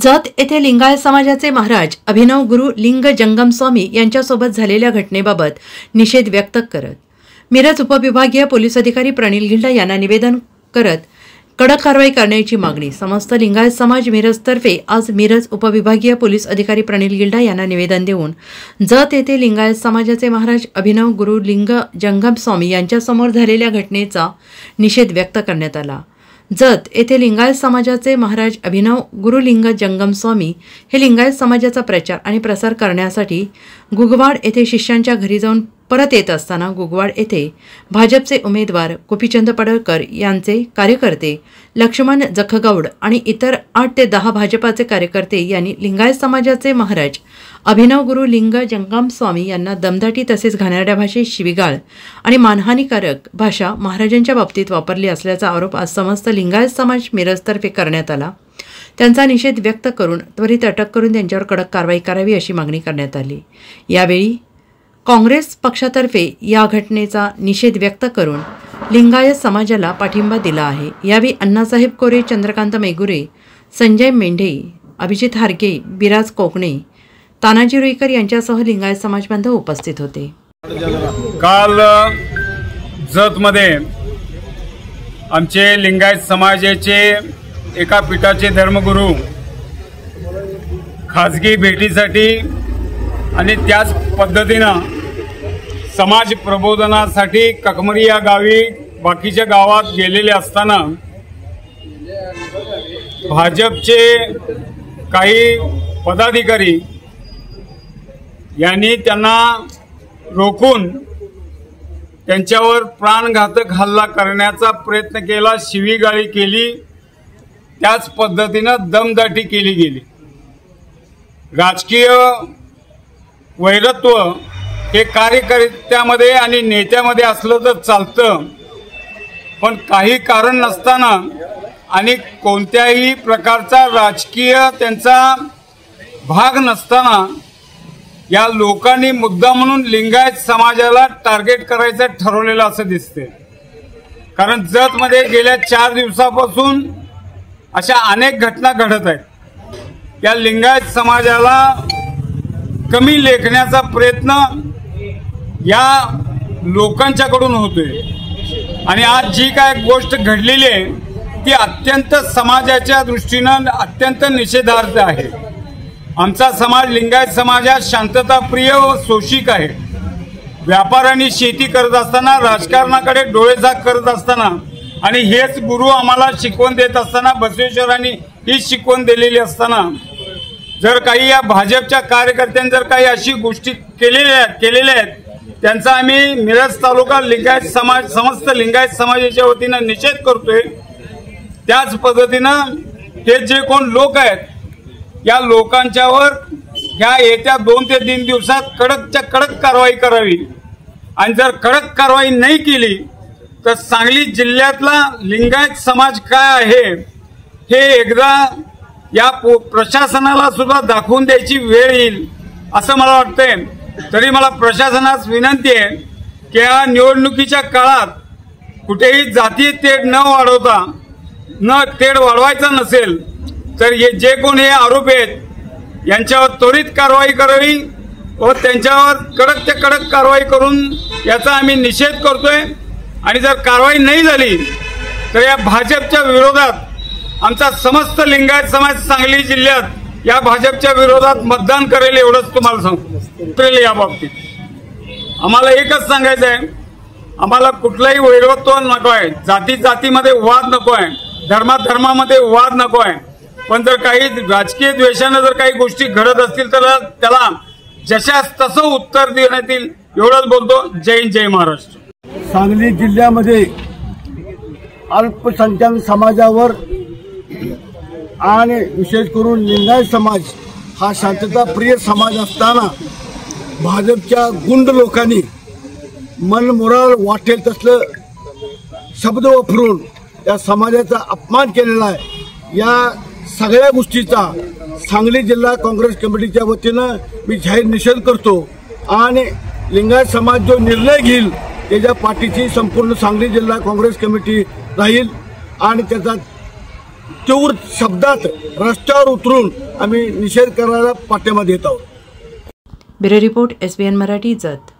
जत येथे लिंगायत समाजाचे महाराज अभिनव गुरु लिंग जंगम स्वामी यांच्यासोबत झालेल्या घटनेबाबत निषेध व्यक्त करत मिरज उपविभागीय पोलीस अधिकारी प्रणिल गिल्डा यांना निवेदन करत कडक कारवाई करण्याची मागणी समस्त लिंगायत समाज मिरजतर्फे आज मिरज उपविभागीय पोलीस अधिकारी प्रणिल गिल्डा यांना निवेदन देऊन जत येथे लिंगायत समाजाचे महाराज अभिनव गुरु लिंग जंगम स्वामी यांच्यासमोर झालेल्या घटनेचा निषेध व्यक्त करण्यात आला। जत येथे लिंगायत समाजाचे महाराज अभिनव गुरु लिंग जंगम स्वामी हे लिंगायत समाजाचा प्रचार आणि प्रसार करण्यासाठी गुगवाड येथे शिष्यांच्या घरी जाऊन परत येत असताना गुगवाड येथे भाजपचे उमेदवार गोपीचंद पडळकर यांचे कार्यकर्ते लक्ष्मण जखगौड आणि इतर 8 ते 10 भाजपाचे कार्यकर्ते यांनी लिंगायत समाजाचे महाराज अभिनव गुरु लिंग जंगम स्वामी यांना दमदाटी तसेच घाणेरड्या भाषेत शिवीगाळ आणि मानहानीकारक भाषा महाराजांच्या बाबतीत वापरली असल्याचा आरोप आज समस्त लिंगायत समाज मिरजतर्फे करण्यात आला। त्यांचा निषेध व्यक्त करून त्वरित अटक करून त्यांच्यावर कडक कारवाई करावी अशी मागणी करण्यात आली। यावेळी काँग्रेस पक्षातर्फे या घटनेचा निषेध व्यक्त करून लिंगायत समाजाला पाठिंबा दिला आहे। यावेळी अण्णासाहेब कोरे, चंद्रकांत मेगुरे, संजय मेंढे, अभिजित हारगे, बिराज कोकणे, तानाजी रुईकर यांच्यासह लिंगायत समाज बांधव उपस्थित होते। काल जतमध्ये आमचे लिंगायत समाजाचे एका पीठाचे धर्मगुरू खाजगी भेटीसाठी आणि त्याच पद्धतीनं समाज प्रबोधनासाठी ककमरी या गावी बाकीच्या गावात गेलेले असताना भाजपचे काही पदाधिकारी यांनी त्यांना रोखून त्यांच्यावर प्राणघातक हल्ला करण्याचा प्रयत्न केला, शिवीगाळी केली, त्याच पद्धतीनं दमदाटी केली गेली। राजकीय वैरत्व हे कार्यकर्त्यामध्ये आणि नेत्यामध्ये असलं तर चालतं, पण काही कारण नसताना आणि कोणत्याही प्रकारचा राजकीय त्यांचा भाग नसताना या लोकांनी मुद्दा म्हणून लिंगायत समाजाला टार्गेट करायचं ठरवलेलं असं दिसते। कारण जतमध्ये गेल्या 4 दिवसापासून अशा अनेक घटना घडत आहेत। या लिंगायत समाजाला कमी लेखण्याचा प्रयत्न या लोकांच्याकडून होतोय आणि आज जी काय गोष्ट घडलेली आहे ती अत्यंत समाजाच्या दृष्टीनं अत्यंत निषेधार्ह आहे। आमचा समाज लिंगायत समाज हा शांतताप्रिय व सोशिक आहे। व्यापार आणि शेती करत असताना, राजकारणाकडे डोळेझाक करत असताना आणि हेच गुरु आम्हाला शिकवण देत असताना, बसवेश्वरांनी ही शिकवण दिलेली असताना जर काही या भाजपच्या कार्यकर्त्यांनी जर काही अशी गोष्टी केलेल्या आहेत त्यांचा आम्ही मिरज तालुका लिंगायत समाज समस्त लिंगायत समाजाच्या वतीनं निषेध करतोय। त्याच पद्धतीनं हे जे कोण लोक आहेत या लोकांच्यावर ह्या येत्या 2 ते 3 दिवसात कडकच्या कडक कारवाई करावी आणि जर कडक कारवाई नाही केली तर सांगली जिल्ह्यातला लिंगायत समाज काय आहे हे एकदा या प्रशासनाला सुद्धा दाखवून द्यायची वेळ येईल असं मला वाटतंय। तरी मला प्रशासनास विनंती आहे की या निवडणुकीच्या काळात कुठेही जाती तेढ न वाढवता तेढ वाढवायचा नसेल तर हे जे कोण हे आरोप आहेत यांच्यावर त्वरित कारवाई करावी व त्यांच्यावर कडक ते कडक कारवाई करून याचा आम्ही निषेध करतोय। आणि जर कारवाई नाही झाली तर या भाजपच्या विरोधात आमचा समस्त लिंगायत समाज सांगली जिल्ह्यात या भाजपच्या विरोधात मतदान करेल एवढंच तुम्हाला सांगतो। या बाबतीत आम्हाला एकच सांगायचं आहे, आम्हाला कुठलाही वैरत्व नको आहे, जाती जातीमध्ये वाद नको आहे, धर्मामध्ये वाद नको आहे, पण जर काही राजकीय द्वेषाने जर काही गोष्टी घडत असतील तर त्याला जशास तसं उत्तर देण्यात येईल एवढंच बोलतो। जय हिंद, जय महाराष्ट्र। सांगली जिल्ह्यामध्ये अल्पसंख्याक समाजावर आणि विशेष करून लिंगायत समाज हा शांतताप्रिय समाज असताना भाजपच्या गुंड लोकांनी मनमुराद वाटेल तसलं शब्द वापरून या समाजाचा अपमान केलेला आहे। या सगळ्या गोष्टीचा सांगली जिल्हा काँग्रेस कमिटीच्या वतीनं मी जाहीर निषेध करतो आणि लिंगायत समाज जो निर्णय घेईल त्याच्या पाठीची संपूर्ण सांगली जिल्हा काँग्रेस कमिटी राहील आणि त्याचा तीव्र शब्दात रस्त्यावर उतरून आम्ही निषेध करायला पाठिंबा देत आहोत. Bureau report, SBN Marathi, Jat.